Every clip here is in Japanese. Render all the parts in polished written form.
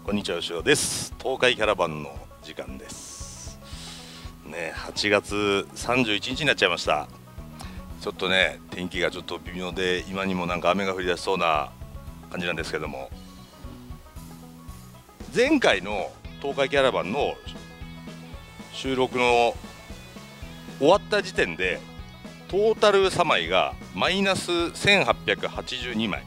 こんにちは、吉尾です。東海キャラバンの時間ですね。8月31日になっちゃいました。ちょっとね、天気がちょっと微妙で、今にもなんか雨が降り出しそうな感じなんですけども、前回の東海キャラバンの収録の終わった時点でトータル3枚がマイナス1882枚、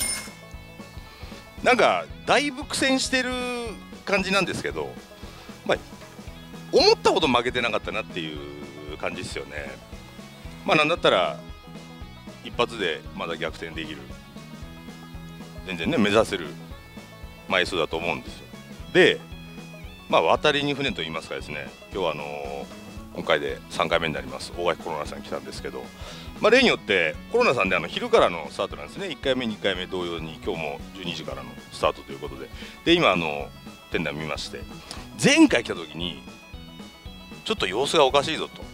なんかだいぶ苦戦してる感じなんですけど、思ったほど負けてなかったなっていう感じですよね。なんだったら一発でまだ逆転できる、全然ね目指せる枚数だと思うんですよ。で、渡りに船といいますかですね、今日は今回で3回目になります大垣コロナさん来たんですけど、例によってコロナさんで昼からのスタートなんですね。1回目2回目同様に今日も12時からのスタートということで、今店内見まして、前回来た時にちょっと様子がおかしいぞと、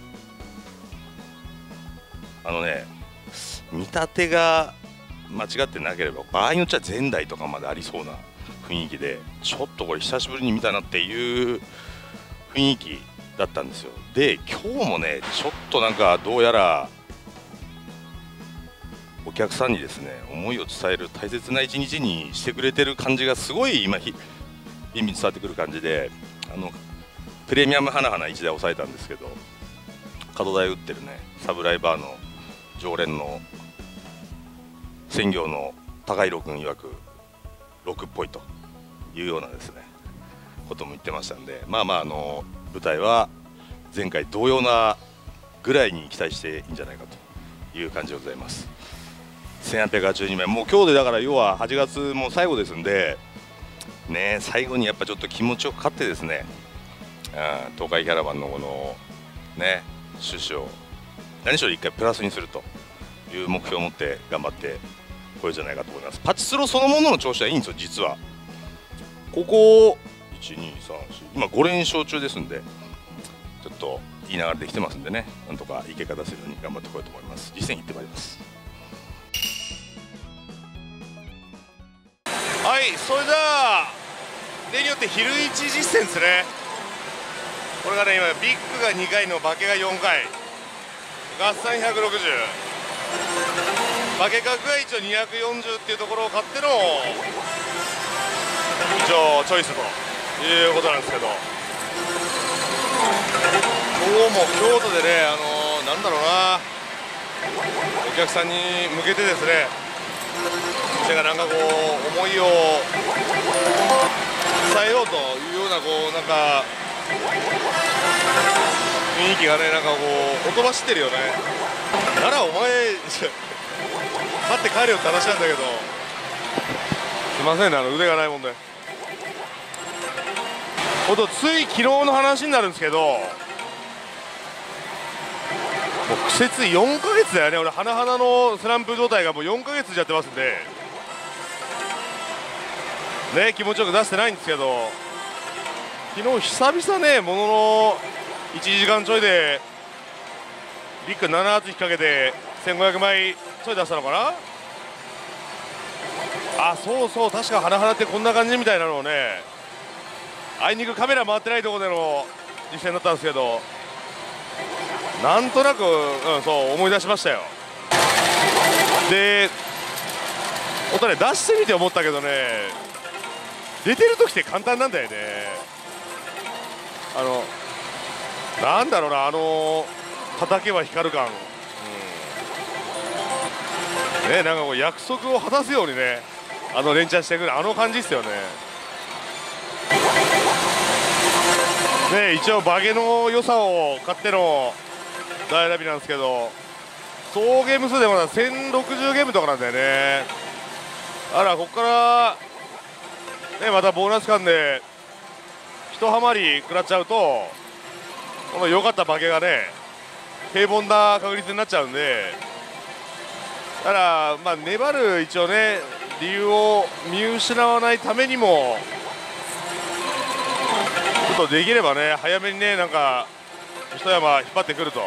見立てが間違ってなければ場合によっちゃ前代とかまでありそうな雰囲気で、ちょっとこれ久しぶりに見たなっていう雰囲気だったんですよ。で、今日もねちょっとなんかどうやらお客さんにですね思いを伝える大切な一日にしてくれてる感じがすごい今ビンビン伝わってくる感じで、プレミアム花々1台抑えたんですけど、角台打ってるねサブライバーの常連の専業の高弘君曰く6っぽいというようなですねことも言ってましたんで、舞台は前回同様なぐらいに期待していいんじゃないかという感じでございます。1882枚、もう今日でだから要は8月も最後ですんでね、最後にやっぱちょっと気持ちよく勝ってですね、東海キャラバンのこのね趣旨を何しろ1回プラスにするという目標を持って頑張ってこれじゃないかと思います。パチスロそのものの調子はいいんですよ。実はここ123今5連勝中ですんで、ちょっといい流れできてますんでね、なんとかいい結果出せるように頑張ってこようと思います。実践行ってまいります。はい、それじゃあ例によって昼1実践ですね。これがね今ビッグが2回の化けが4回合算160、化け角が一応240っていうところを買っての一応チョイスということなんですけど、今日も京都でねなんだろうな、お客さんに向けてですね、店がなんかこう思いを伝えようというようななんか雰囲気がね、なんかこうほとばしってるよね。ならお前待って帰れよって話なんだけど、すいませんね腕がないもんで。つい昨日の話になるんですけど、もう苦節4ヶ月だよね。俺花々のスランプ状態がもう4ヶ月やってますんでね、気持ちよく出してないんですけど、昨日久々ねものの1時間ちょいでビッグ7発引っ掛けて1500枚ちょい出したのかな。そうそう、確か花々ってこんな感じみたいなのをね、あいにくカメラ回ってないところでの実践だったんですけど、なんとなく、そう思い出しましたよ。で音ね出してみて思ったけどね、出てる時って簡単なんだよね。なんだろうな、叩けば光る感、ね、なんかこう約束を果たすようにね連チャンしてくる感じですよね。一応バゲの良さを買っての台選びなんですけど、総ゲーム数でまだ1060ゲームとかなんだよね。ここからねまたボーナス間で一ハマり食らっちゃうと、この良かったバゲがね平凡な確率になっちゃうんで、だから粘る一応ね理由を見失わないためにもちょっとできればね早めにねなんか一山引っ張ってくると、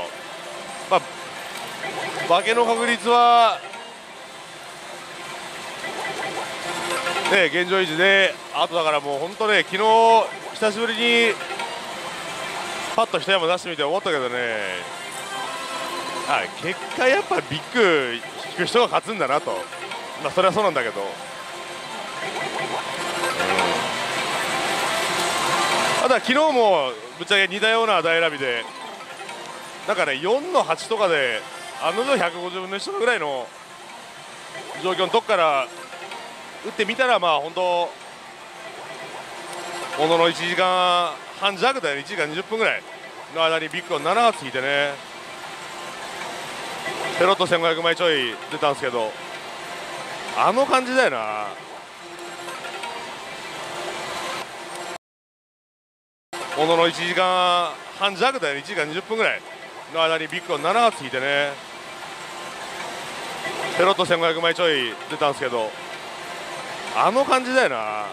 化けの確率はね、現状維持で、あとだからもう本当ね、昨日久しぶりにパッと一山出してみて思ったけどね、結果やっぱビッグ引く人が勝つんだなと、まあそれはそうなんだけど、ただ昨日もぶっちゃけ似たような台選びで、なんかね4の8とかで案の定150分の1とかぐらいの状況のとこから打ってみたら、まあ本当ものの1時間半弱だよね、1時間20分ぐらいの間にビッグを7発引いてね、ペロッと1500枚ちょい出たんですけど、あの感じだよな。ものの1時間半弱だよね、1時間20分ぐらいの間にビッグを7発引いてね、ペロッと1500枚ちょい出たんですけど、あの感じだよな。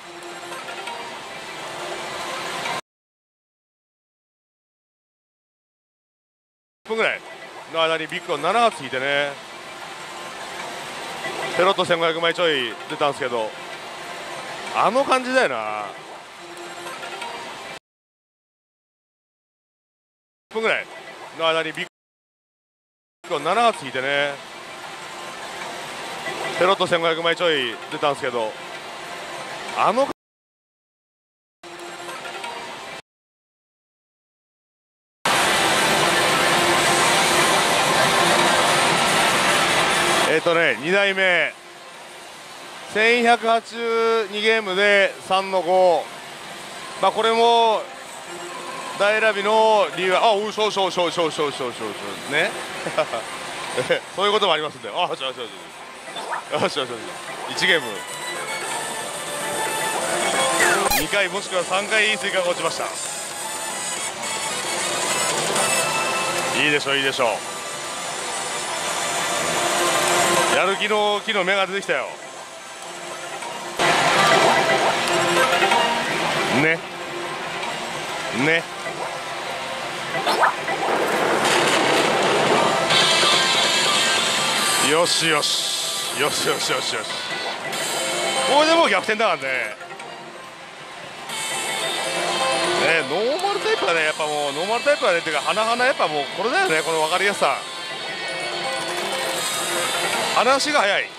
分ぐらいの間にビッグを7発引いてね、ペロッと1500枚ちょい出たんですけど、あの感じだよな。分ぐらいの間にビッグを7発引いてね、ペロッと1500枚ちょい出たんですけど、あの2台目1182ゲームで3の5、まあこれも台選びの理由は、そうねそういうこともありますんで、1ゲーム2回もしくは3回追加が落ちました。いいでしょう、いいでしょう。やる気の木の芽が出てきたよね。よしよしよしよしよしよし、これでもう逆転だからね。ノーマルタイプはね、やっぱもうノーマルタイプはねっていうか、花々やっぱもうこれだよね、この分かりやすさ、話が早い。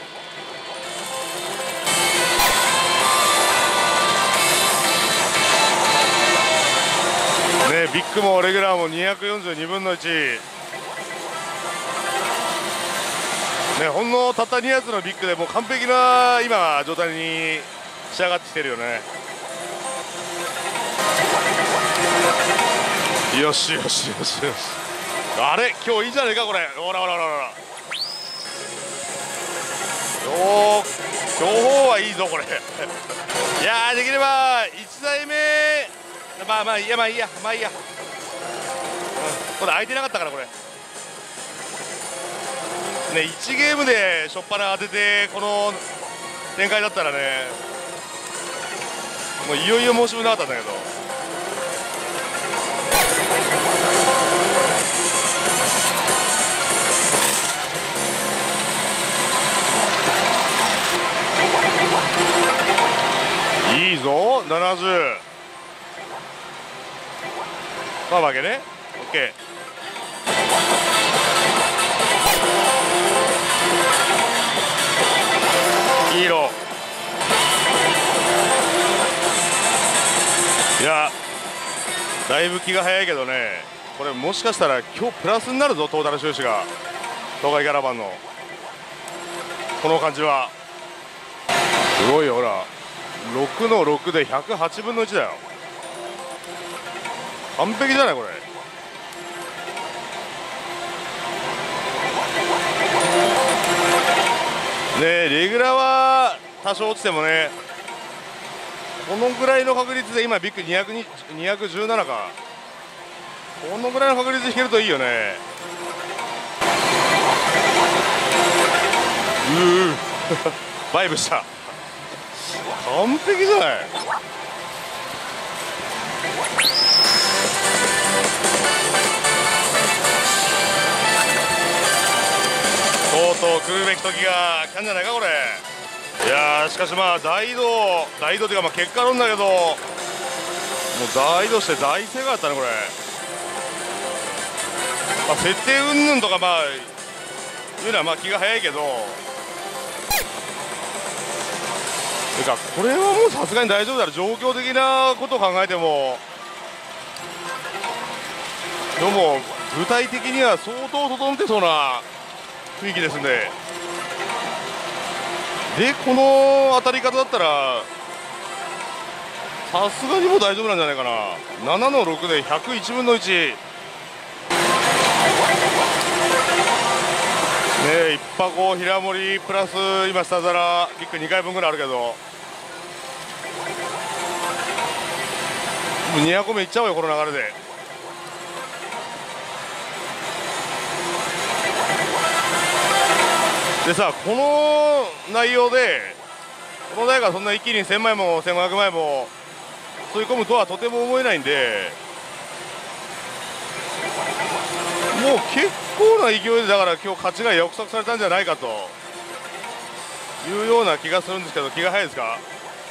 ね、ビッグもレギュラーも242分の1ね、ほんのたった2発のビッグでもう完璧な今状態に仕上がってきてるよね。よしよしよしよし、あれ今日いいんじゃないかこれ、ほらほらほらほら、今日はいいぞこれいやー、できれば1台目、まあいいや、これ空いてなかったから、これね、1ゲームで初っ端当ててこの展開だったらね、もういよいよ申し分なかったんだけど、いいぞ70、まあ負けね、 OK。 いい色、いやだいぶ気が早いけどね、これもしかしたら今日プラスになるぞ、トータル収支が東海キャラバンのこの感じはすごいよ。ほら6の6で108分の1だよ、完璧じゃないこれ。ね、レギュラーは多少落ちてもね、このぐらいの確率で今ビッグ217か、このぐらいの確率で引けるといいよね。バイブした、完璧じゃない。とうとう来るべき時が来たんじゃないかこれ。 いやーしかしまあ大移動っていうかまあ結果論だけど、もう大移動して大正解だったねこれ。まあ、設定云々とかまあいうのはまあ気が早いけど、てかこれはもうさすがに大丈夫だろ、状況的なことを考えても。でも具体的には相当整ってそうな雰囲気ですんで、この当たり方だったらさすがにもう大丈夫なんじゃないかな。7の6で101分の1ね、1箱平盛りプラス今下皿ビッグ2回分ぐらいあるけど、もう200個目いっちゃおうよこの流れで。でさ、この内容でこの台がそんな一気に1000枚も1500枚も吸い込むとはとても思えないんで、もう結構な勢いでだから今日勝ちが約束されたんじゃないかというような気がするんですけど、気が早いですか。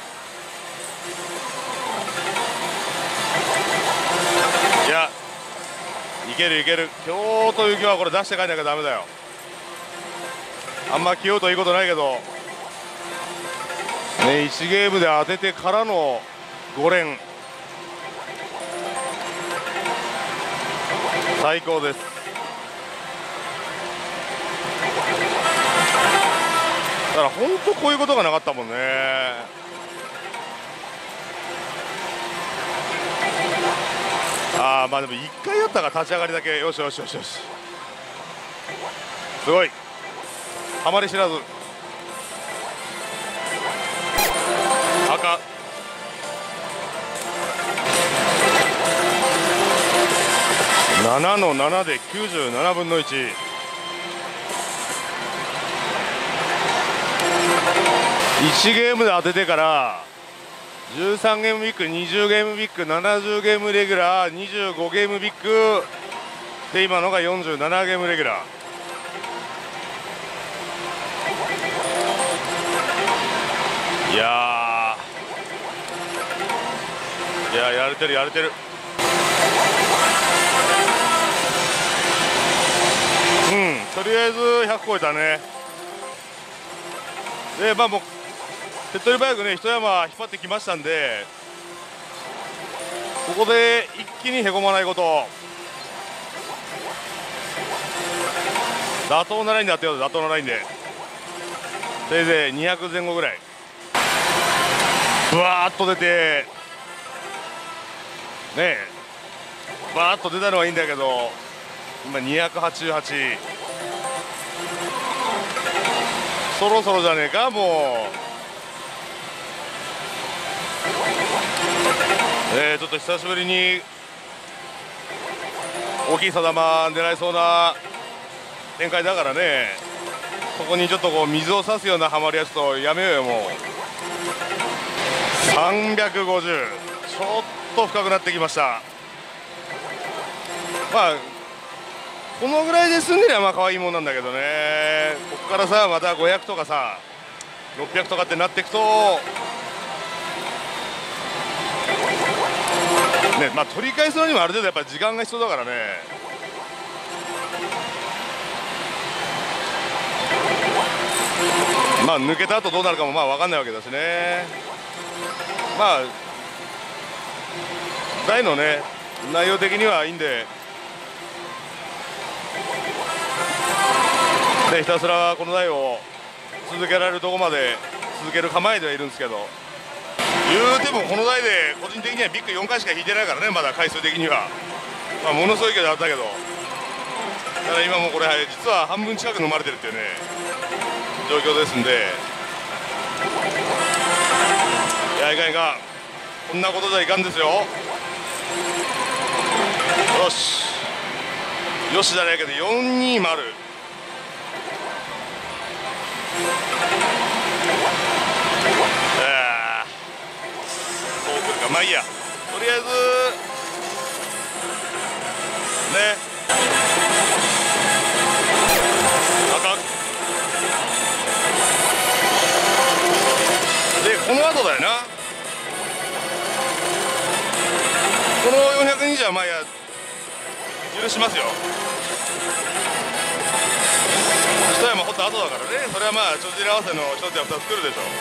いや、いけるいける、今日という日はこれ出して帰んなきゃダメだよ。あんま気負うといいことないけどね、1ゲームで当ててからの5連最高です。だから本当こういうことがなかったもんね。ああまあでも1回やったか立ち上がりだけ。よしよしよしよし、すごいハマり知らず。赤7の7で97分の1。1ゲームで当ててから13ゲームビッグ、20ゲームビッグ、70ゲームレギュラー、25ゲームビッグで今のが47ゲームレギュラー。いややれてるやれてる。とりあえず100超えたね。でまあもう手っ取り早くね一山引っ張ってきましたんで、ここで一気にへこまないこと、妥当なラインでやってよ、妥当なラインでせいぜい200前後ぐらいブワーッと出てね、バーッと出たのはいいんだけど、今288、そろそろじゃねえかもう。ちょっと久しぶりに大きい定ま狙いそうな展開だからね、そこにちょっとこう水を差すようなハマりやつとやめようよもう。350、ちょっと深くなってきました。まあこのぐらいで済んでりゃまあ可愛いもんなんだけどね、ここからさまた500とかさ600とかってなっていくとね、まあ取り返すのにもある程度やっぱり時間が必要だからね。まあ抜けた後どうなるかもまあ分かんないわけだしね。まあ台のね内容的にはいいんで、ひたすらこの台を続けられるところまで続ける構えではいるんですけど、言うてもこの台で個人的にはビッグ4回しか引いてないからね、まだ回数的には、まあ、ものすごいけどあったけど、だから今もこれ実は半分近く飲まれてるっていうね状況ですんで、いやいかんいかん、こんなことじゃいかんですよ。よしよしじゃないけど420、そうくるか、まあいいや、とりあえずね赤にじゃまあや許しますよ。一山ほった後だからね。それはまあ帳尻合わせの一つや二つ来るでしょ。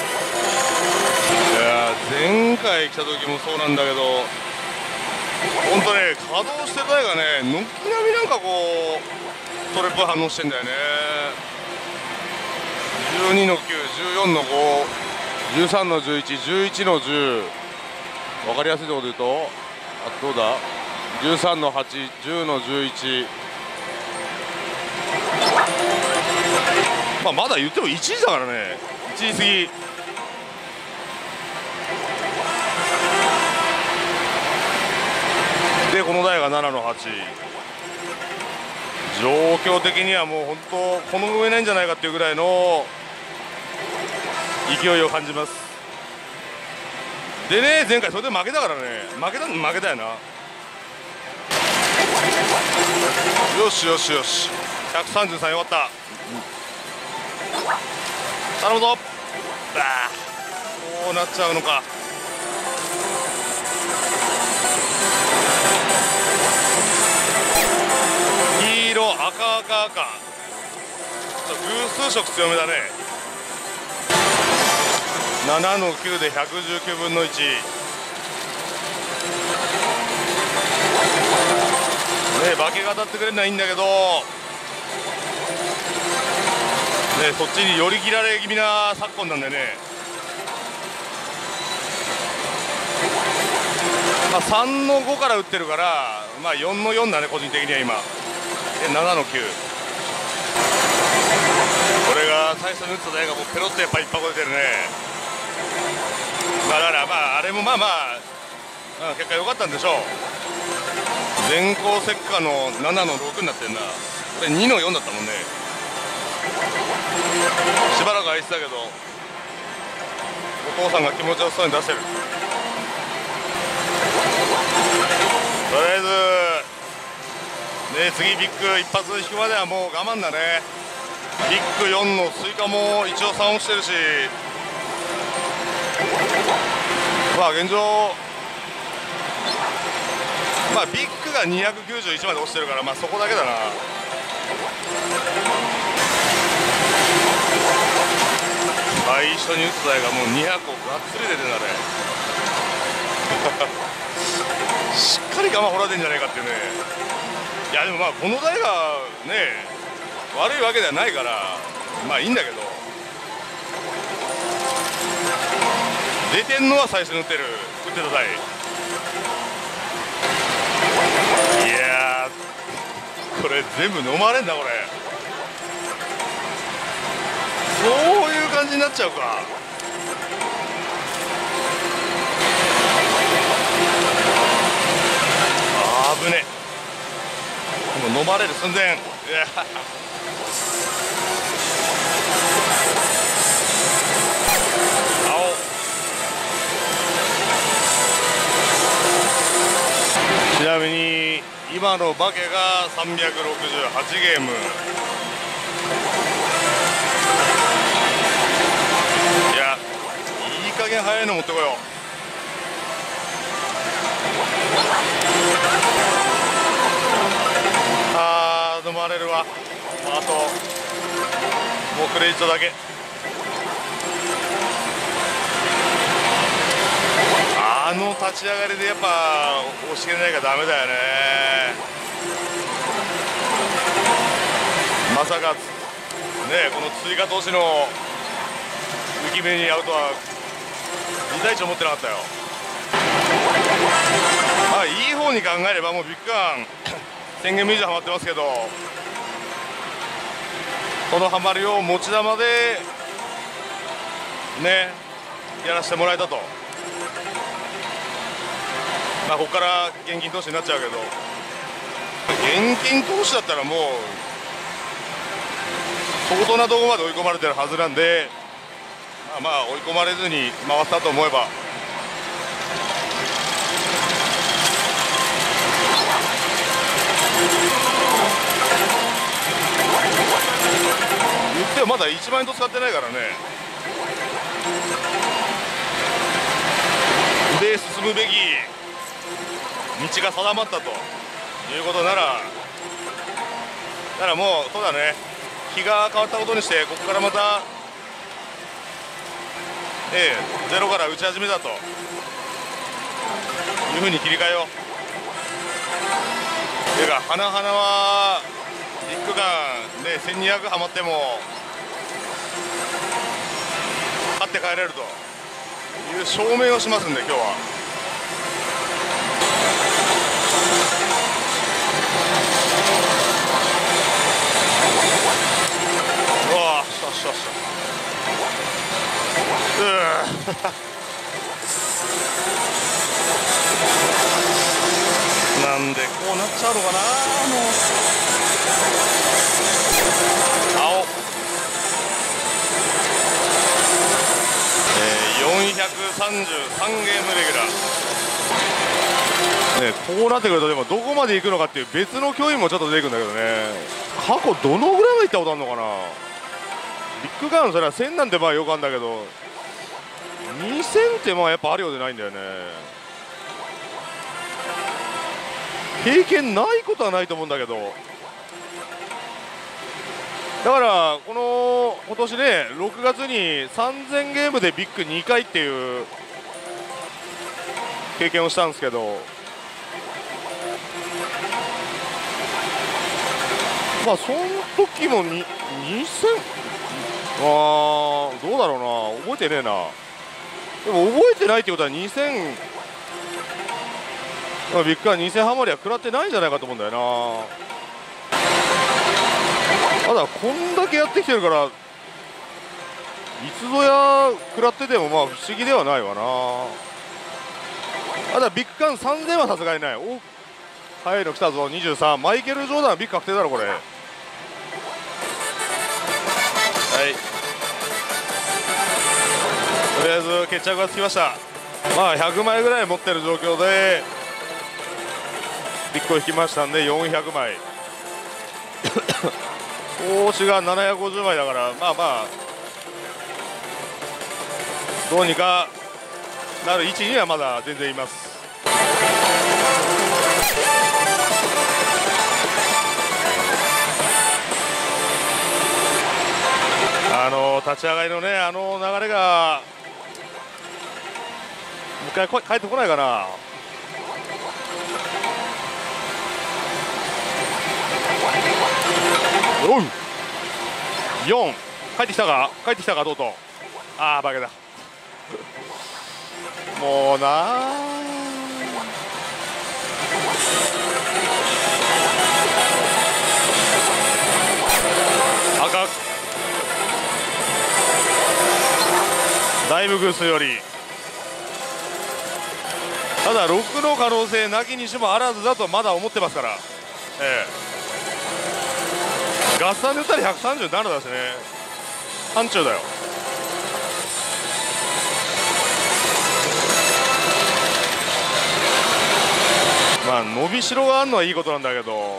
いや前回来た時もそうなんだけど、本当ね稼働してる台がね軒並みなんかこうそれっぽい反応してんだよね。12の9、14の5、13の11、11の10、分かりやすいところで言うと、あどうだ、13の8、10の11、まあまだ言っても1時だからね、1時過ぎ。でこの台が7の8、状況的にはもう本当この上ないんじゃないかっていうぐらいの勢いを感じます。でね前回それで負けたからね、負けたよな。よしよしよし、133よかった、頼むぞ。こうなっちゃうのか。黄色赤赤赤、ちょっと偶数色強めだね。7の9で119分の1。ね化けが当たってくれるのはいいんだけど、ねそっちに寄り切られ気味な昨今なんでね。まあ3の5から打ってるから、まあ4の4だね個人的には今。7の9。これが最初に打った台がもうペロッとやっぱり一箱出てるね。まあだからまああれもまあまあ、結果良かったんでしょう。電光石火の7の6になってんな。これ2の4だったもんね。しばらく空いてたけどお父さんが気持ちよさそうに出してる。とりあえずね、次ビッグ一発引くまではもう我慢だね。ビッグ4のスイカも一応3落ちてるし、まあ現状まあビッグが291まで落ちてるから、まあそこだけだな。最初に打つ台がもう200個がっつり出てんだねしっかり我慢掘られてんじゃないかっていうね。いやでもまあこの台がね悪いわけではないからまあいいんだけど、出てんのは最初に打ってた台。いやーこれ全部飲まれんだこれ。そういう感じになっちゃうか。あぶね、もう飲まれる寸前。青ちなみに今のバケが368ゲーム。いやいい加減早いの持ってこよう。飲まれるわ。あともうクレジットだけ。あの立ち上がりでやっぱ押し切れないからダメだよね。まさかねこの追加投資の浮き目に合うとは2対1思ってなかったよ。まあいい方に考えればもうビッグワン1000ゲーム以上ハマってますけど、このハマりを持ち玉でねやらせてもらえたと。まあここから現金投資になっちゃうけど、現金投資だったらもう相当なところまで追い込まれてるはずなんで、まあ追い込まれずに回ったと思えば言ってもまだ1万円と使ってないからね。で進むべき道が定まったということなら、もうそうだね、日が変わったことにして、ここからまた、ゼロから打ち始めたというふうに切り替えよう。ていうか、花々はビッグガンで1200ハマっても勝って帰れるという証明をしますんで、今日は。うわー、しゃしゃしゃなんでこうなっちゃうのかな。もう青、433ゲームレギュラー、こうなってくるとでもどこまで行くのかっていう別の競技もちょっと出てくるんだけどね。過去どのぐらいまで行ったことあるのかな。ビッグガンそれは1000なんてまあよくあるんだけど、2000ってまあやっぱあるようでないんだよね。経験ないことはないと思うんだけど、だから今年ね、6月に3000ゲームでビッグ2回っていう経験をしたんですけど、まあその時も2000、どうだろうな、覚えてねえな。でも覚えてないってことは2000、ビッグガン2000ハマりは食らってないんじゃないかと思うんだよな。ただこんだけやってきてるから、いつぞや食らっててもまあ不思議ではないわな。ただビッグガン3000はさすがにない。お、速いの来たぞ。23、マイケル・ジョーダンはビッグ確定だろこれ。はい、とりあえず決着がつきました。まあ100枚ぐらい持ってる状況でビッグを引きましたんで400枚投資が750枚だから、まあまあどうにかなる位置にはまだ全然います。立ち上がりのね、流れがもう一回帰ってこないかな。おう、4、帰ってきたか、とうとう。ああ、バカだもうな赤、だいぶグースより、ただ6の可能性なきにしもあらずだとまだ思ってますから、合算で打ったら137だしね、範疇だよ。まあ伸びしろがあるのはいいことなんだけど、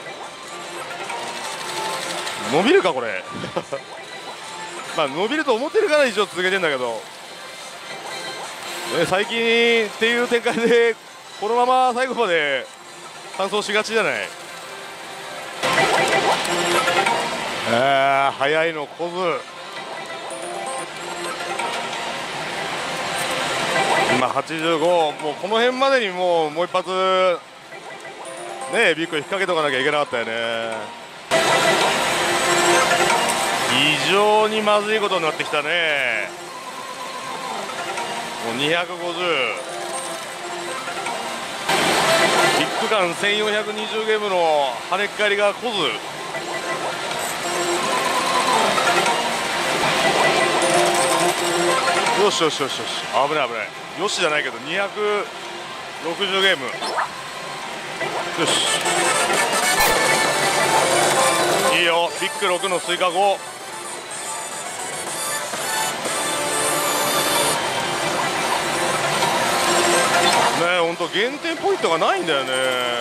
伸びるかこれまあ伸びると思ってるから一応続けてんだけど、最近っていう展開でこのまま最後まで完走しがちじゃない。速いのこず、今85、もうこの辺までにもう一発ねビッグ引っ掛けとかなきゃいけなかったよね。非常にまずいことになってきたね。もう250、ビッグガン1420ゲームの跳ねっ返りがこず、よしよしよしよし、危ない危ない、よしじゃないけど260ゲーム、よし、いいよ、ビッグ6の追加5、ね、ほんと減点ポイントがないんだよね。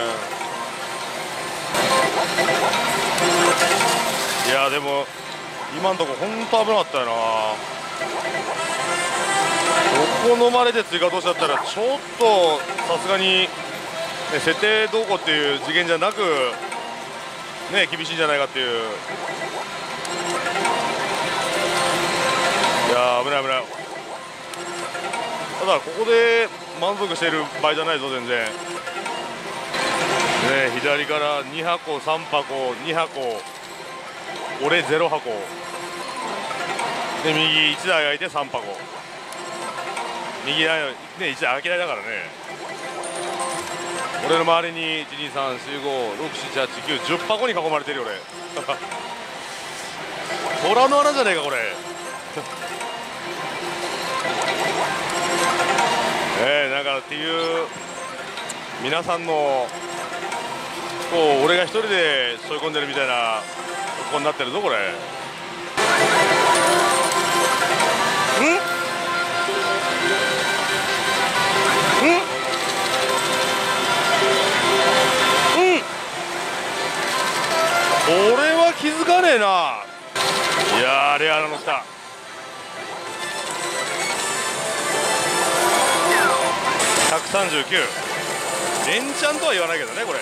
いやでも今のところ本当危なかったよな。ここ飲まれて追加投資だったらちょっとさすがに設定どうこうっていう次元じゃなく、ね、厳しいんじゃないかっていう。いやー、危ない危ない。ただここで満足している場合じゃないぞ全然。ね、左から2箱3箱2箱、俺0箱で、右1台空いて3箱、右台ね1台空き台だからね。俺の周りに12345678910箱に囲まれてるよ俺。虎の穴じゃねえかこれ。なんかっていう皆さんのこう俺が一人で背負い込んでるみたいなこになってるぞこれ。俺は気づかねえな。いやー、レアなの来た。139エンチャンとは言わないけどねこれ。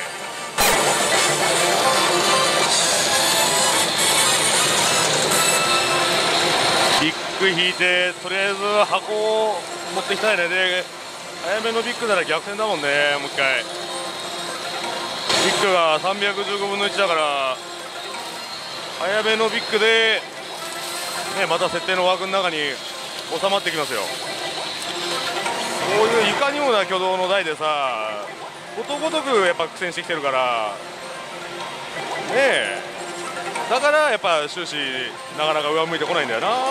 ビッグ引いてとりあえず箱を持ってきたいね。で早めのビッグなら逆転だもんね。もう一回ビッグが315分の1だから早めのビッグで、ね、また設定の枠の中に収まってきますよ。こういういかにもな挙動の台でさ、ことごとくやっぱ苦戦してきてるからねえ、だからやっぱ終始なかなか上向いてこないんだよな、ね、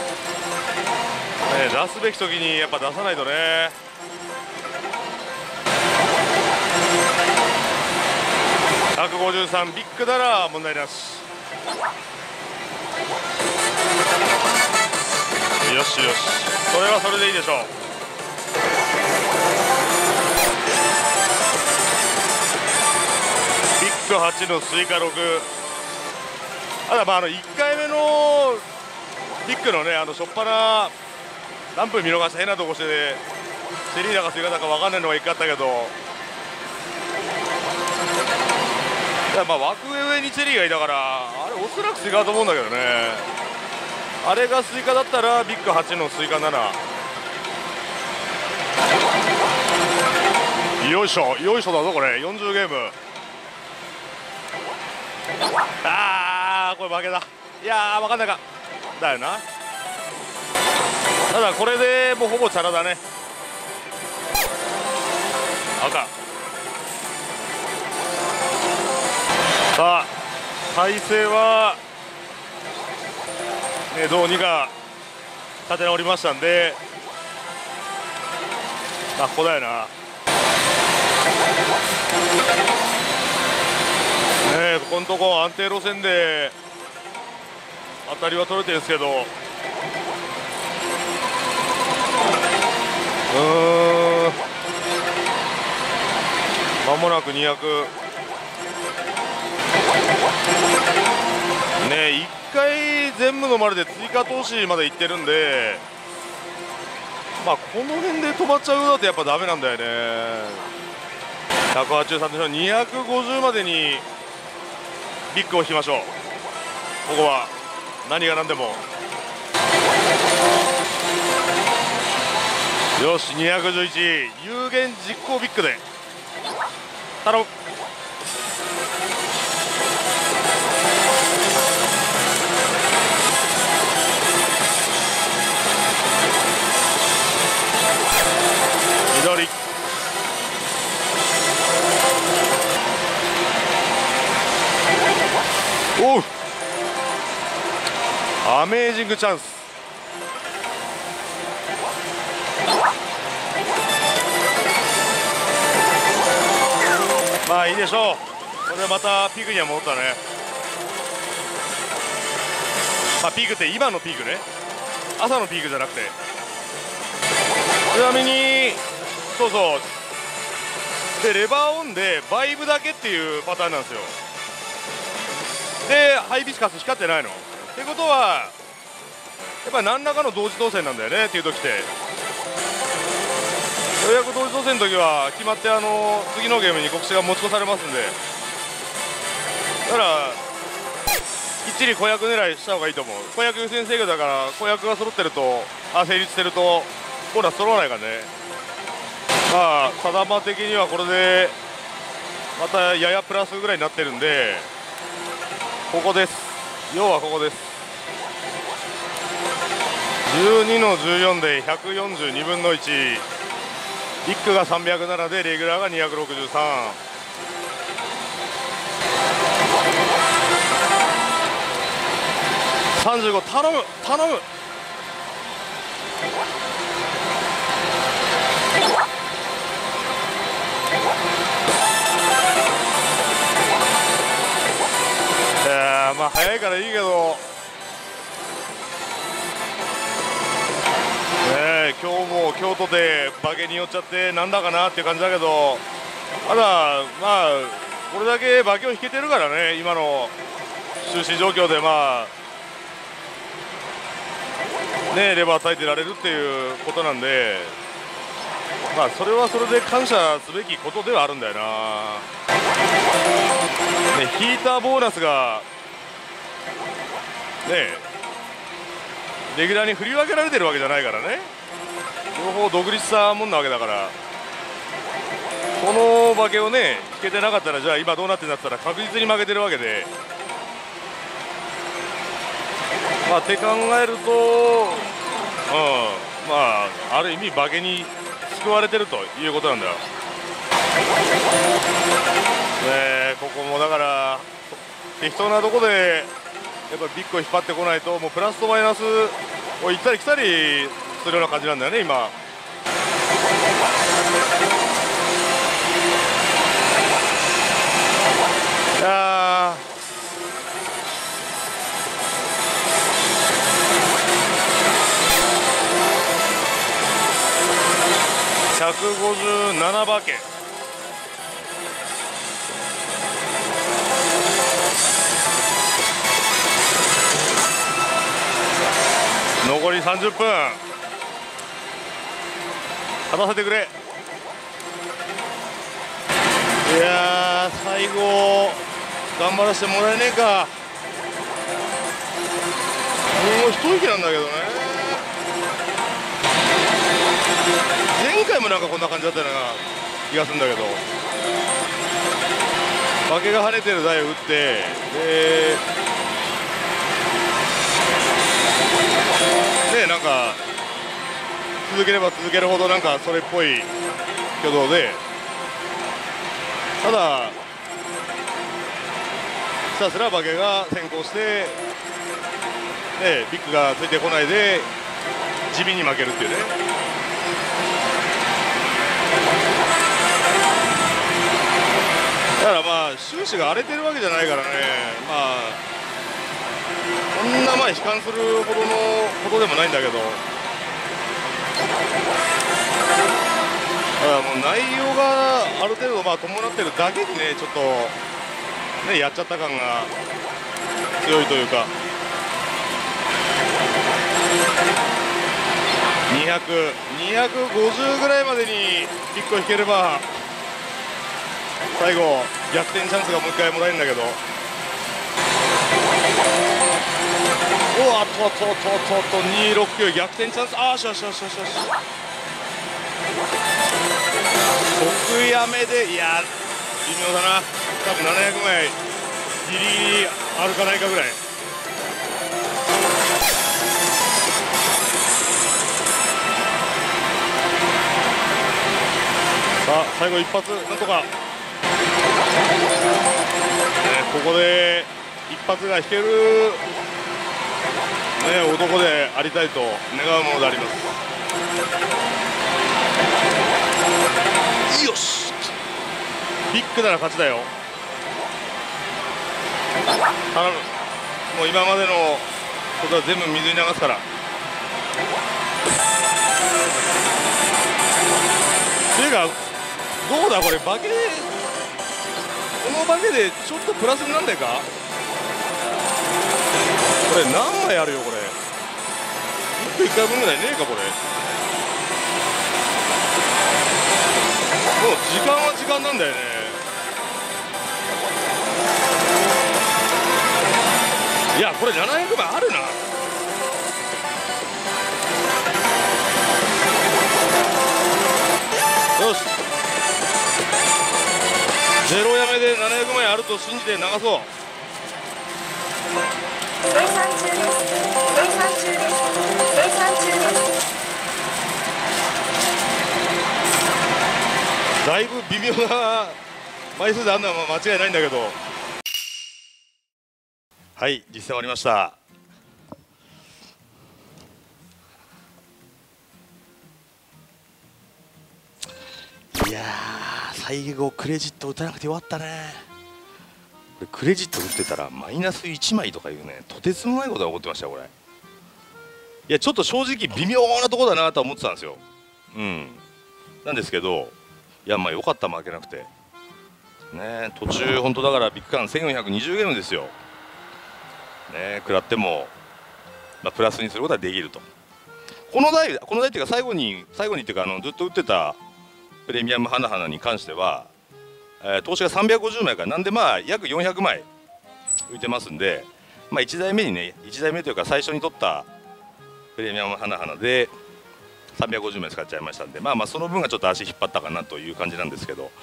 出すべき時にやっぱ出さないとね。153ビッグなら問題なし。よしよし、それはそれでいいでしょう。ビッグ8のスイカ6。ただ1回目のビッグのね、初っ端何分見逃して変なとこしてセリーナかスイカだか分かんないのが1回あったけど、いや枠上にチェリーがいたからあれおそらくスイカだと思うんだけどね。あれがスイカだったらビッグ8のスイカ7。よいしょよいしょだぞこれ。40ゲーム。これ負けだ。いやー分かんないかだよな。ただこれでもうほぼチャラだね。赤。さあ体勢は、ね、どうにか立て直りましたんで、ここだよな。ここのとこ安定路線で当たりは取れてるんですけど、間もなく200ね、1回全部の丸で追加投資までいってるんで、この辺で止まっちゃうようだとやっぱダメなんだよね。183でしょ、250までにビッグを引きましょう。ここは何が何でも。よし211有言実行ビッグで頼む。緑おうアメージングチャンス。いいでしょう。これまたピークには戻ったね。ピークって今のピークね、朝のピークじゃなくて。ちなみにそうでレバーオンでバイブだけっていうパターンなんですよ。でハイビスカス光ってないのってことはやっぱり何らかの同時当選なんだよねっていう時って。 予約同時当選の時は決まって次のゲームに告知が持ち越されますんで、だからきっちり子役狙いした方がいいと思う。子役優先制御だから、子役が揃ってると成立してるとボーナス揃わないからね。まあ定ま的にはこれでまたややプラスぐらいになってるんで、ここです。要はここです。12の14で142分の1、ビッグが307でレギュラーが263。35、頼む頼む。まあ早いからいいけど、今日も京都で馬券に寄っちゃってなんだかなっていう感じだけど、ただまあこれだけ馬券を引けてるからね、今の収支状況でまあねレバー焚いてられるっていうことなんで、まあそれはそれで感謝すべきことではあるんだよな。ね、ヒーターボーナスがねレギュラーに振り分けられてるわけじゃないからね、両方独立したもんなわけだから、この馬券をね引けてなかったら、じゃあ今どうなってんだったら確実に負けてるわけで、まあって考えると、まあある意味馬券に救われてるということなんだよ。ここもだから適当なとこでやっぱビッグを引っ張ってこないと、もうプラスとマイナスを行ったり来たりするような感じなんだよね今。いや157馬券、残り30分勝たせてくれ。いやー最後頑張らせてもらえねえか。もう一息なんだけどね。前回もなんかこんな感じだったような気がするんだけど、負けが跳ねてる台を打って、でなんか続ければ続けるほどなんかそれっぽい挙動で、ただひたすら馬券が先行して、ビッグがついてこないで地味に負けるっていうね。だからまあ終始が荒れてるわけじゃないからね、まあこんなまあ悲観するほどのことでもないんだけど、だからもう内容がある程度まあ伴ってるだけにね、ちょっとねやっちゃった感が強いというか、250ぐらいまでに1個引ければ最後逆転チャンスがもう一回もらえるんだけど、おっとっとっとっとっと269逆転チャンス、あーしよしよしよしよし、得やめで、いや微妙だな、多分700枚ギリギリあるかないかぐらい。さあ最後一発なんとか、ここで一発が引ける、男でありたいと願うものであります。よし、ビッグなら勝ちだよ。頼む、もう今までのことは全部水に流すから。ていうかどうだこれ、馬券この馬券でちょっとプラスになんないか。これ何枚あるよこれ、1回分ぐらいねえかこれ。 時間は時間なんだよね。いやこれ700枚あるな。よし、ゼロやめで700枚あると信じて流そう。 生産中です。生産中です。生産中です。 だいぶ微妙な枚数であんのは間違いないんだけど。はい、実践終わりました。いやー、最後クレジット打たなくてよかったね。これクレジット打ってたらマイナス1枚とかいうね、とてつもないことが起こってましたよこれ。いやちょっと正直微妙なところだなとは思ってたんですよ。なんですけど、いやまあよかった、負けなくてね。途中本当だからビッグカン1420ゲームですよね。食らっても、プラスにすることはできると。この台っていうか最後にっていうかずっと打ってたプレミアム花々に関しては、投資が350枚からなんで約400枚浮いてますんで、1台目にね、1台目というか最初に取ったプレミアム花々で350枚使っちゃいましたんで、その分がちょっと足引っ張ったかなという感じなんですけど、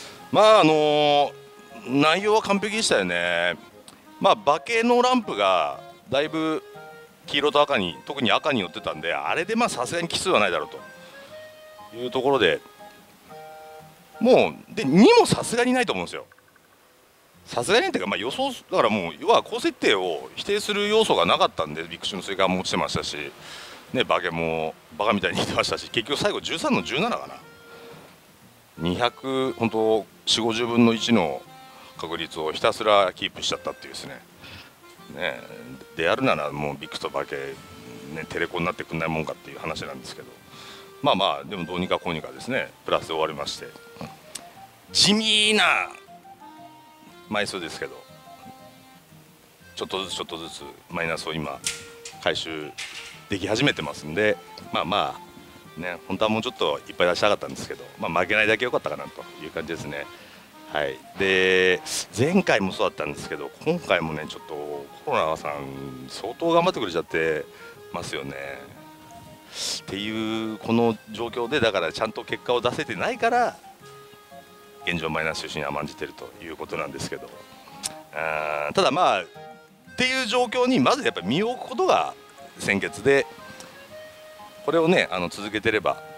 内容は完璧でしたよね。化けのランプがだいぶ黄色と赤に、特に赤に寄ってたんで、あれでさすがに奇数はないだろうというところで、もうで2もさすがにないと思うんですよ。さすがにっていうか、予想だからもう要は高設定を否定する要素がなかったんで、ビッグシュの追加も落ちてましたし、ね、化けもバカみたいに言ってましたし、結局最後13の17かな、200本当4、50分の1の確率をひたすらキープしちゃったっていうですね。であるならもうビッグと化け、ね、テレコになってくんないもんかっていう話なんですけど、でもどうにかこうにかですね、プラスで終わりまして、地味な枚数ですけど、ちょっとずつマイナスを今回収でき始めてますんで、ね、本当はもうちょっといっぱい出したかったんですけど、負けないだけ良かったかなという感じですね。はい、で前回もそうだったんですけど、今回もねちょっとコロナさん相当頑張ってくれちゃってますよね。っていうこの状況で、だからちゃんと結果を出せてないから現状マイナス収支に甘んじてるということなんですけど、ただっていう状況にまずやっぱり身を置くことが先決で、これをね続けてれば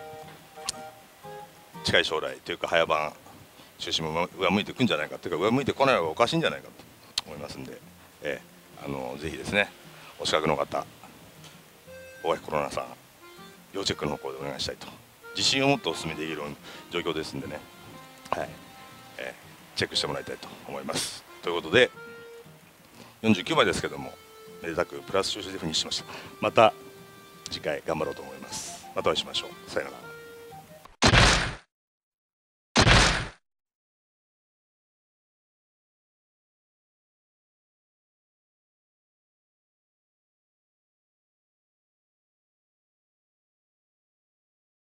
近い将来というか早番収支も上向いていくんじゃないかというか、上向いてこないのがおかしいんじゃないかと思いますんで、ぜひですねお近くの方、大垣コロナさん要チェックの方でお願いしたいと、自信を持ってお勧めできる状況ですんでね、はい、チェックしてもらいたいと思います。ということで49枚ですけども、めでたくプラス収支でフィニッシュしました。また次回頑張ろうと思います。またお会いしましょう。さよなら。